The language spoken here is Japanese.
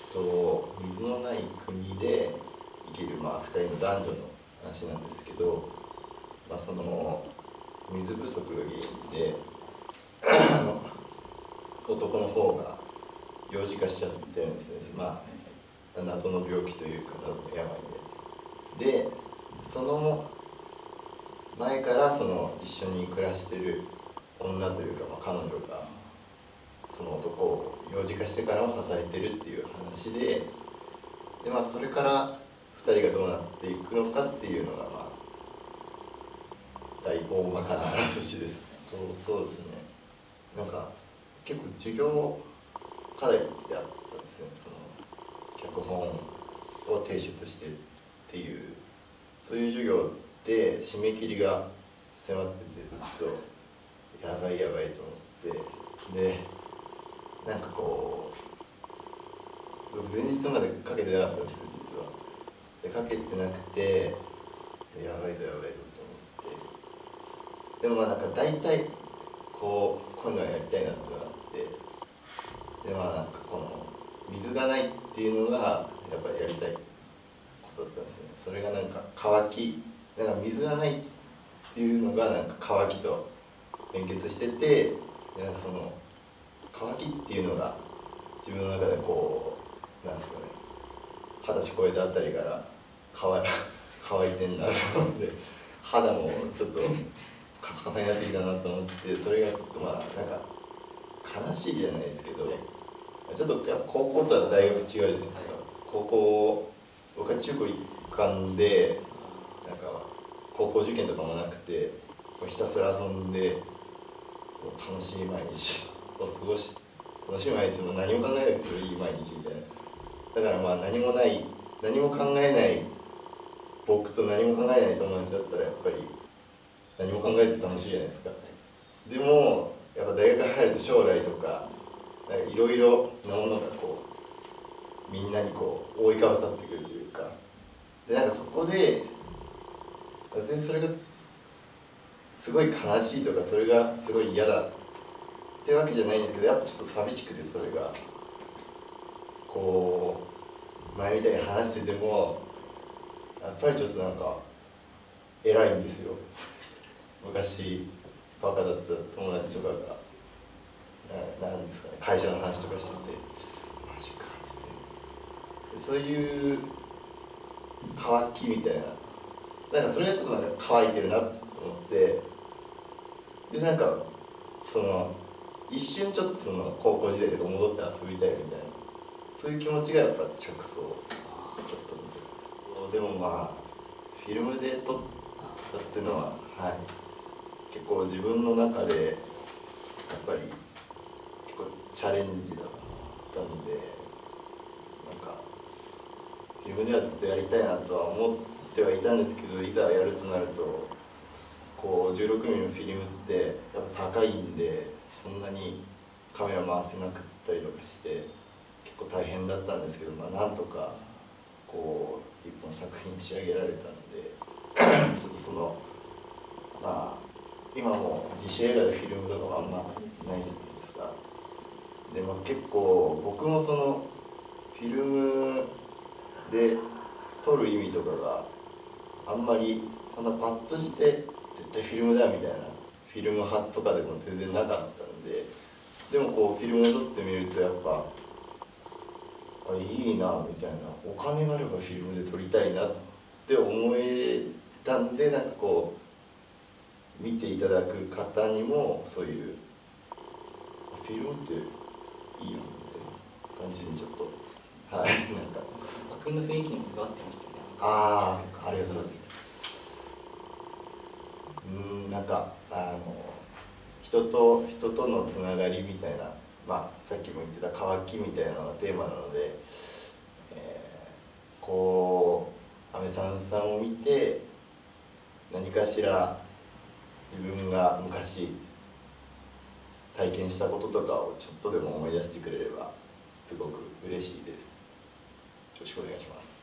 水のない国で生きる、2人の男女の話なんですけど、その水不足が原因で男の方が幼児化しちゃってるんですね。謎の病気というか謎の病で。で、その前からその一緒に暮らしてる女というか、彼女がその男を幼児化してからも支えてるっていう話で、それから2人がどうなっていくのかっていうのが大まかなあらすじです。そうですね。結構授業課題であったんですよね。その脚本を提出してっていう、そういう授業で締め切りが迫ってて、ずっとやばいと思って、で僕前日までかけてなかったんですよ、実は。でかけてなくて、やばいと思って、でも大体こういうのはやりたいなってのがあって、でこの水がないっていうのがやっぱりやりたいことだったんですよね。それが乾き、水がないっていうのが乾きと連結してて、でその乾きっていうのが自分の中で20歳超えたあたりから乾いてんなと思って、肌もちょっとカサカサになってきたなと思って、それがちょっと悲しいじゃないですけど、ちょっとやっぱ高校とは大学違うじゃないですか。僕は中高一貫で高校受験とかもなくて、ひたすら遊んで楽しい毎日を過ごし、楽しい毎日も何も考えなくてもいい毎日みたいな。だから何も考えない僕と何も考えない友達だったらやっぱり何も考えず楽しいじゃないですか。でもやっぱ大学入ると将来とかいろいろなものがみんなに覆いかぶさってくるというか、でそこで別にそれがすごい悲しいとかそれがすごい嫌だってわけじゃないんですけど、やっぱちょっと寂しくて、それが前みたいに話しててもやっぱりちょっと偉いんですよ。昔バカだった友達とかがなんですかね、会社の話とかしててマジかって、そういう乾きみたいな、それがちょっと乾いてるなと思って、でその一瞬ちょっとその高校時代とか戻って遊びたいみたいな、そういう気持ちがやっぱ着想ちょっとでもフィルムで撮ったっていうのは、結構自分の中でやっぱり結構チャレンジだったんで、フィルムではずっとやりたいなとは思ってはいたんですけど、いざやるとなると16ミリのフィルムってやっぱ高いんで、そんなにカメラ回せなかったりとかして結構大変だったんですけど、なんとか一本作品仕上げられたんでちょっとその今も自主映画でフィルムとかもあんまないじゃないですか。で結構僕もそのフィルムで撮る意味とかがあんまりパッとして絶対フィルムだみたいなフィルム派とかでも全然なかったんで、でもフィルムで撮ってみるとやっぱいいなみたいな、お金があればフィルムで撮りたいなって思えたんで、見ていただく方にもそういうフィルムっていいよみたいな感じにちょっと作品の雰囲気にもすごい合ってましたね。 ありがとうございます。人とのつながりみたいな、さっきも言ってた乾きみたいなのがテーマなので、アメさんを見て何かしら自分が昔体験したこととかをちょっとでも思い出してくれればすごく嬉しいです。よろしくお願いします。